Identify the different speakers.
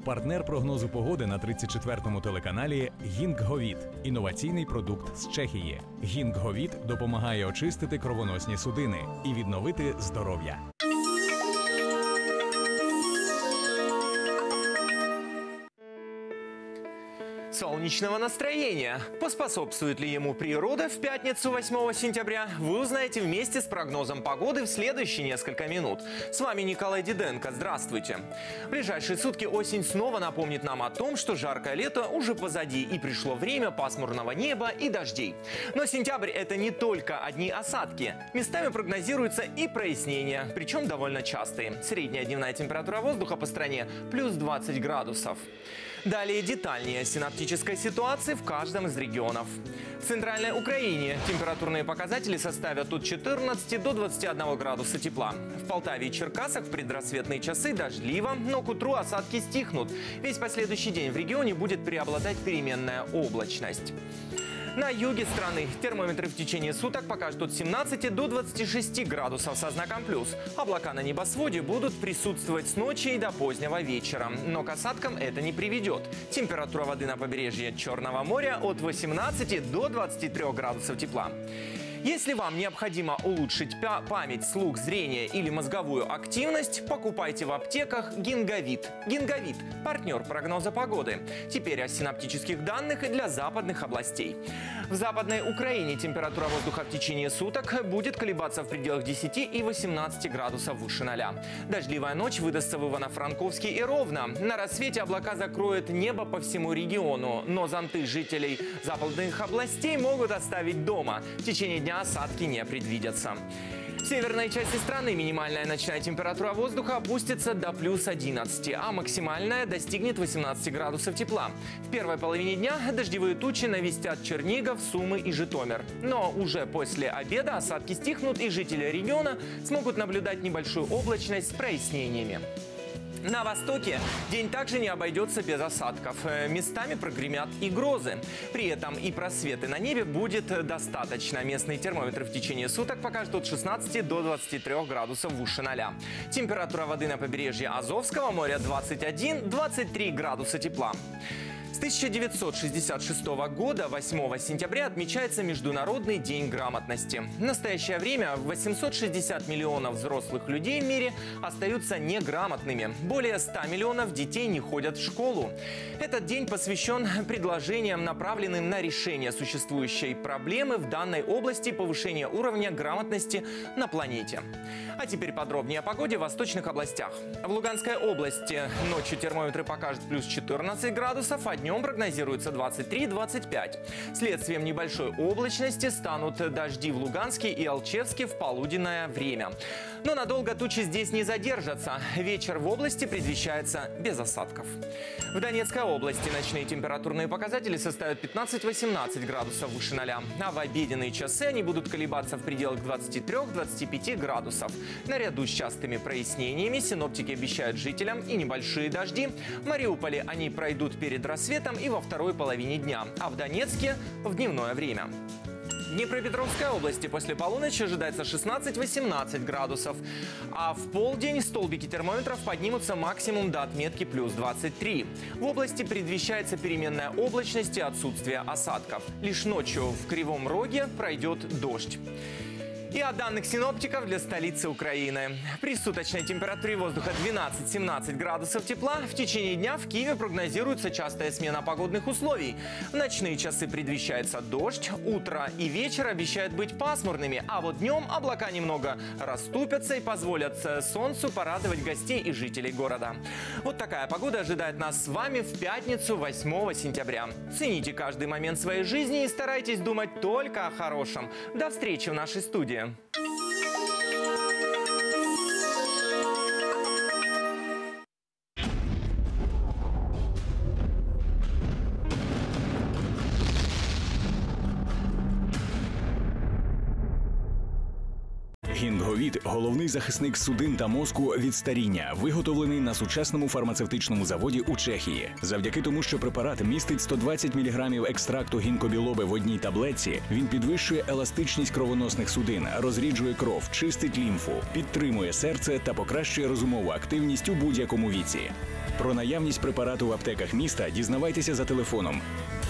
Speaker 1: Партнер прогнозу погоди на 34-му телеканалі «Гінкговід» – інноваційний продукт з Чехії. «Гінкговід» допомагає очистити кровоносні судини і відновити здоров'я.
Speaker 2: Солнечного настроения. Поспособствует ли ему природа в пятницу 8 сентября, вы узнаете вместе с прогнозом погоды в следующие несколько минут. С вами Николай Диденко. Здравствуйте. В ближайшие сутки осень снова напомнит нам о том, что жаркое лето уже позади и пришло время пасмурного неба и дождей. Но сентябрь – это не только одни осадки. Местами прогнозируются и прояснения, причем довольно частые. Средняя дневная температура воздуха по стране – плюс 20 градусов. Далее детальнее о синоптической ситуации в каждом из регионов. В Центральной Украине температурные показатели составят от 14 до 21 градуса тепла. В Полтаве и Черкасах в предрассветные часы дождливо, но к утру осадки стихнут. Весь последующий день в регионе будет преобладать переменная облачность. На юге страны термометры в течение суток покажут от 17 до 26 градусов со знаком плюс. Облака на небосводе будут присутствовать с ночи и до позднего вечера. Но к осадкам это не приведет. Температура воды на побережье Черного моря от 18 до 23 градусов тепла. Если вам необходимо улучшить память, слух, зрение или мозговую активность, покупайте в аптеках «Гинговид». «Гинговид» – партнер прогноза погоды. Теперь о синоптических данных для западных областей. В Западной Украине температура воздуха в течение суток будет колебаться в пределах 10 и 18 градусов выше 0. Дождливая ночь выдастся в Ивано-Франковске и Ровно. На рассвете облака закроют небо по всему региону, но зонты жителей западных областей могут оставить дома. В течение дня осадки не предвидятся. В северной части страны минимальная ночная температура воздуха опустится до плюс 11, а максимальная достигнет 18 градусов тепла. В первой половине дня дождевые тучи навестят Чернигов, Сумы и Житомир. Но уже после обеда осадки стихнут, и жители региона смогут наблюдать небольшую облачность с прояснениями. На востоке день также не обойдется без осадков. Местами прогремят и грозы. При этом и просветы на небе будет достаточно. Местные термометры в течение суток покажут от 16 до 23 градусов выше 0. Температура воды на побережье Азовского моря 21-23 градуса тепла. С 1966 года 8 сентября отмечается Международный день грамотности. В настоящее время 860 миллионов взрослых людей в мире остаются неграмотными. Более 100 миллионов детей не ходят в школу. Этот день посвящен предложениям, направленным на решение существующей проблемы в данной области повышения уровня грамотности на планете. А теперь подробнее о погоде в восточных областях. В Луганской области ночью термометры покажут плюс 14 градусов, а днем прогнозируется 23-25. Следствием небольшой облачности станут дожди в Луганске и Алчевске в полуденное время. Но надолго тучи здесь не задержатся. Вечер в области предвещается без осадков. В Донецкой области ночные температурные показатели составят 15-18 градусов выше 0. А в обеденные часы они будут колебаться в пределах 23-25 градусов. Наряду с частыми прояснениями синоптики обещают жителям и небольшие дожди. В Мариуполе они пройдут перед рассветом и во второй половине дня, а в Донецке – в дневное время. В Днепропетровской области после полуночи ожидается 16-18 градусов, а в полдень столбики термометров поднимутся максимум до отметки плюс 23. В области предвещается переменная облачность и отсутствие осадков. Лишь ночью в Кривом Роге пройдет дождь. И о данных синоптиков для столицы Украины. При суточной температуре воздуха 12-17 градусов тепла в течение дня в Киеве прогнозируется частая смена погодных условий. В ночные часы предвещается дождь, утро и вечер обещают быть пасмурными, а вот днем облака немного расступятся и позволят солнцу порадовать гостей и жителей города. Вот такая погода ожидает нас с вами в пятницу 8 сентября. Цените каждый момент своей жизни и старайтесь думать только о хорошем. До встречи в нашей студии.
Speaker 1: Гінкговід – головний захисник судин та мозку від старіння, виготовлений на сучасному фармацевтичному заводі у Чехії. Завдяки тому, що препарат містить 120 мг екстракту гінкобілоби в одній таблетці, він підвищує еластичність кровоносних судин, розріджує кров, чистить лімфу, підтримує серце та покращує розумову активність у будь-якому віці. Про наявність препарату в аптеках міста дізнавайтеся за телефоном